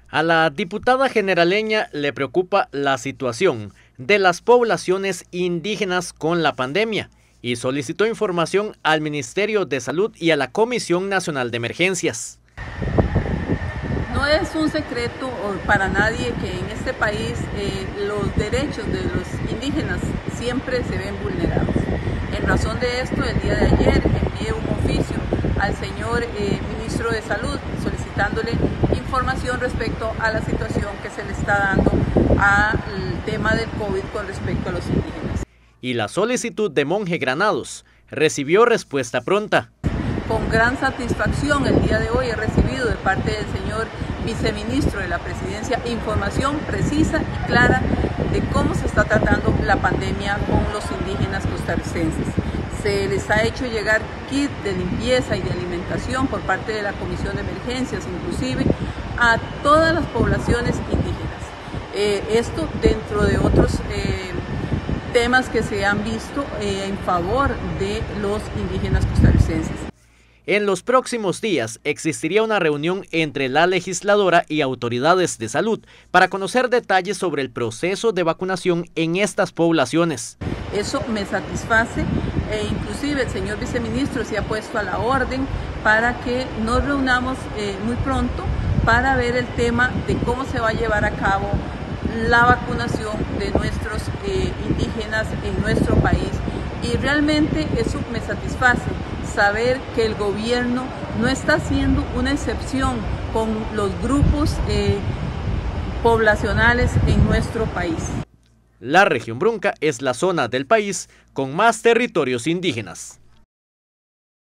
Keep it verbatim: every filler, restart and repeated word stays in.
A la diputada generaleña le preocupa la situación de las poblaciones indígenas con la pandemia y solicitó información al Ministerio de Salud y a la Comisión Nacional de Emergencias. No es un secreto para nadie que en este país eh, los derechos de los indígenas siempre se ven vulnerados. En razón de esto, el día de ayer envié un oficio al señor eh, Ministro de Salud solicitándole información respecto a la situación que se le está dando al tema del COVID con respecto a los indígenas. Y la solicitud de Monje Granados recibió respuesta pronta. Con gran satisfacción el día de hoy he recibido de parte del señor viceministro de la Presidencia información precisa y clara de cómo se está tratando la pandemia con los indígenas costarricenses. Se les ha hecho llegar kit de limpieza y de alimentación por parte de la Comisión de Emergencias, inclusive a todas las poblaciones indígenas. Eh, esto dentro de otros eh, temas que se han visto eh, en favor de los indígenas costarricenses. En los próximos días existiría una reunión entre la legisladora y autoridades de salud para conocer detalles sobre el proceso de vacunación en estas poblaciones. Eso me satisface e inclusive el señor viceministro se ha puesto a la orden para que nos reunamos eh, muy pronto para ver el tema de cómo se va a llevar a cabo la vacunación de nuestros eh, indígenas en nuestro país. Y realmente eso me satisface, saber que el gobierno no está haciendo una excepción con los grupos eh, poblacionales en nuestro país. La región Brunca es la zona del país con más territorios indígenas.